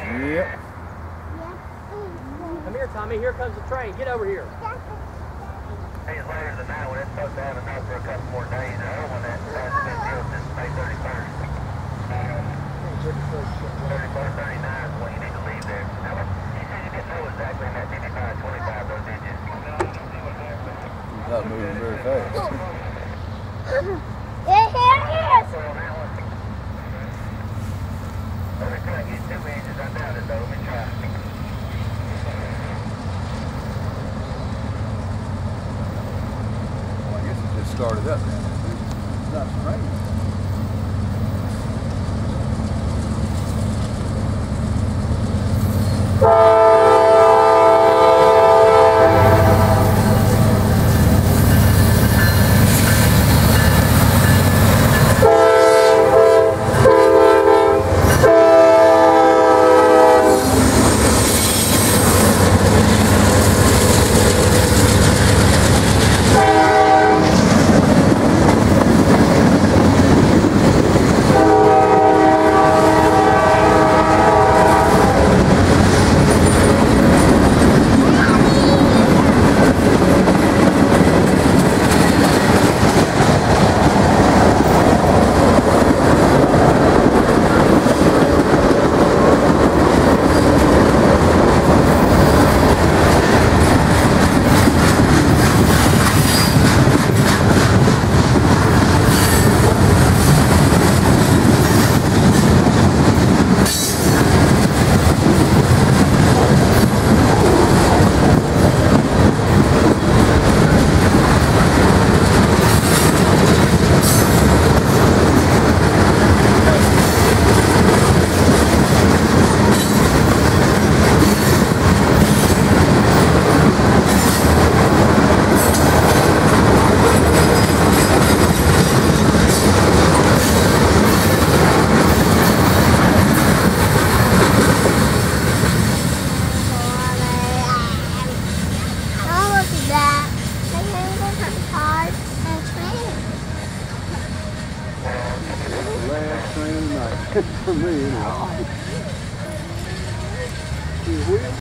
Yep. Come here, Tommy. Here comes the train. Get over here. Days later than that, when it's supposed to have enough for a couple more days. The other one that hasn't been built since May 31st. 31st, 39 is when you need to leave there. Now, you said you didn't know exactly in that 55, 25, though, did you? He's not moving very fast. Here he is! Let me try to get 2 inches. I doubt it, though. Let me try. Well, I guess it just started up now. It's not raining. Last train of the night for me, anyway.